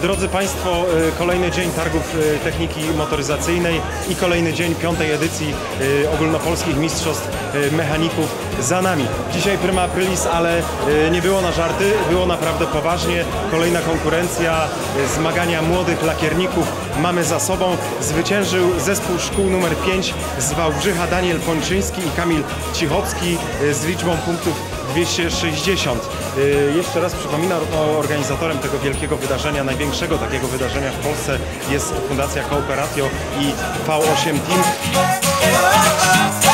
Drodzy Państwo, kolejny dzień targów techniki motoryzacyjnej i kolejny dzień 5. edycji ogólnopolskich mistrzostw mechaników za nami. Dzisiaj prima aprilis, ale nie było na żarty, było naprawdę poważnie. Kolejna konkurencja, zmagania młodych lakierników mamy za sobą. Zwyciężył zespół szkół numer 5 z Wałbrzycha Daniel Pończyński i Kamil Cichocki z liczbą punktów 260. Jeszcze raz przypominam, organizatorem tego wielkiego wydarzenia, największego takiego wydarzenia w Polsce jest Fundacja Kooperatio i V8 Team.